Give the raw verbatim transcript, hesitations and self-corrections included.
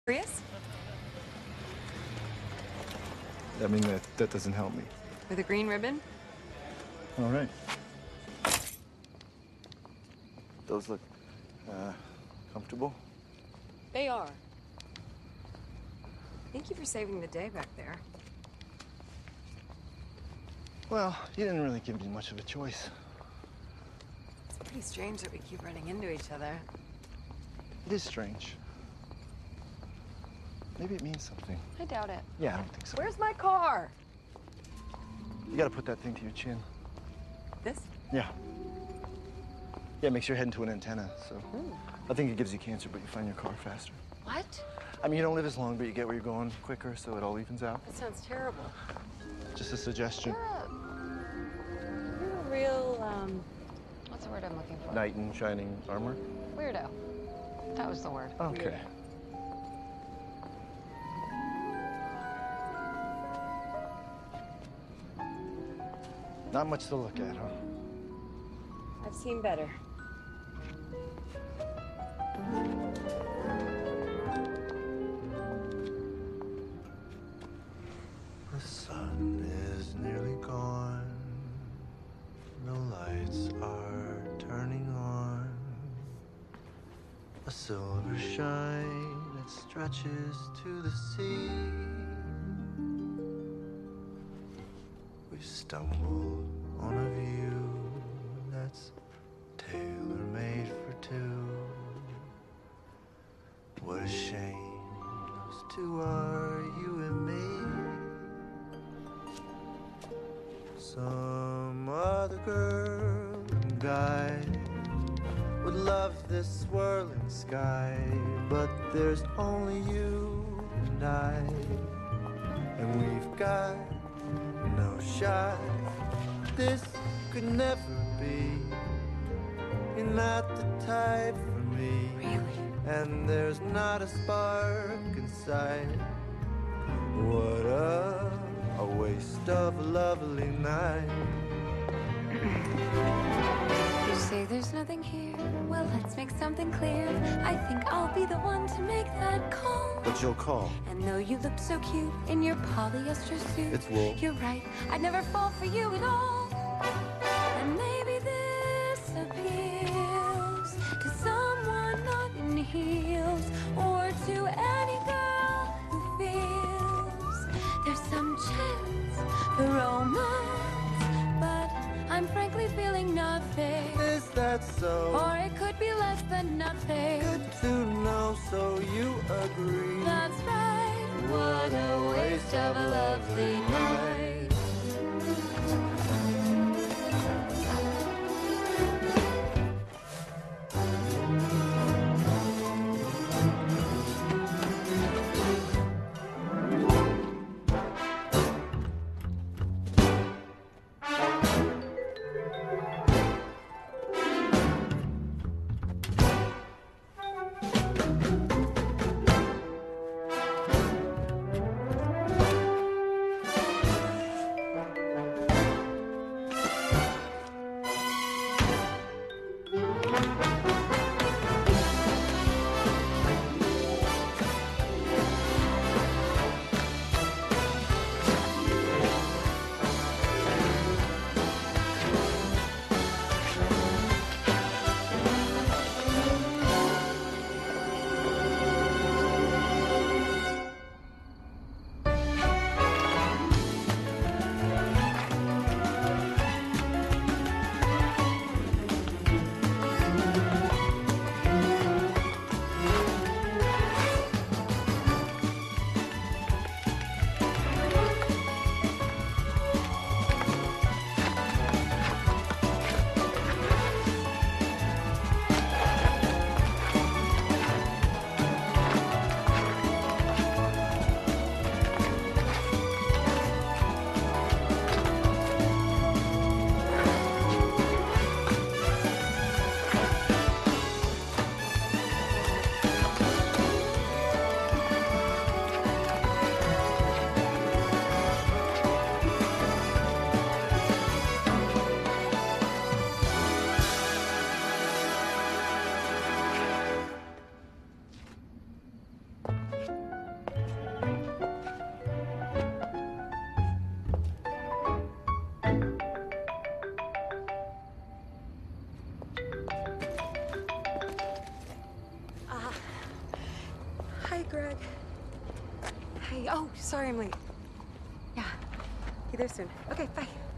Curious? I mean, that, that doesn't help me. With a green ribbon? All right. Those look, uh, comfortable? They are. Thank you for saving the day back there. Well, you didn't really give me much of a choice. It's pretty strange that we keep running into each other. It is strange. Maybe it means something. I doubt it. Yeah, I don't think so. Where's my car? You gotta put that thing to your chin. This? Yeah. Yeah, it makes your head into an antenna, so. Ooh. I think it gives you cancer, but you find your car faster. What? I mean, you don't live as long, but you get where you're going quicker, so it all evens out. That sounds terrible. Just a suggestion. You're a, you're a real, um, what's the word I'm looking for? Knight in shining armor? Weirdo. That was the word. Okay. Weirdo. Not much to look at, huh? I've seen better. The sun is nearly gone. The lights are turning on. A silver shine that stretches to the sea. We stumbled on a view that's tailor-made for two. What a shame those two are, you and me. Some other girl and guy would love this swirling sky, but there's only you and I, and we've got no shot. This could never be. You're not the type for me. Really? And there's not a spark inside. What a, a waste of a lovely night. You say there's nothing here. Well, let's make something clear. I think I'll be the one to make that call. But you'll call. And though you look so cute in your polyester suit, It's wool. You're right, I'd never fall for you at all. And maybe this appeals to someone not in heels, or to any girl who feels there's some chance for romance, but I'm frankly feeling nothing. Is that so? Or it could be less than nothing. Good to know, so you agree. That's right. What a waste of a lovely night. Greg. Hey, oh, sorry I'm late. Yeah, be there soon. Okay, bye.